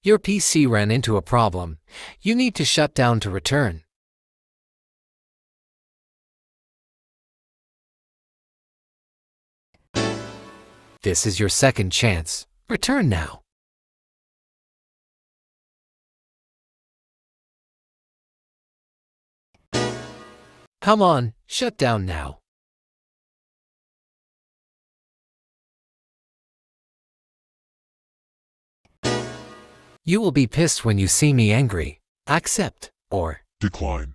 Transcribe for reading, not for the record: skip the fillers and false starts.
Your PC ran into a problem. You need to shut down to return. This is your second chance. Return now. Come on, shut down now. You will be pissed when you see me angry. Accept or Decline.